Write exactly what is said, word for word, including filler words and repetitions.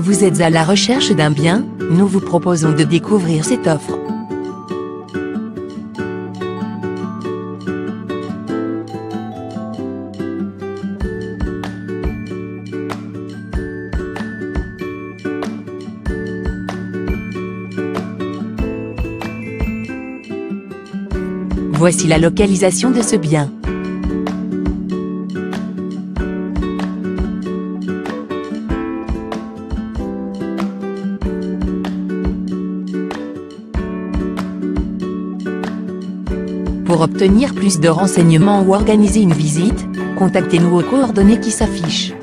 Vous êtes à la recherche d'un bien? Nous vous proposons de découvrir cette offre. Voici la localisation de ce bien. Pour obtenir plus de renseignements ou organiser une visite, contactez-nous aux coordonnées qui s'affichent.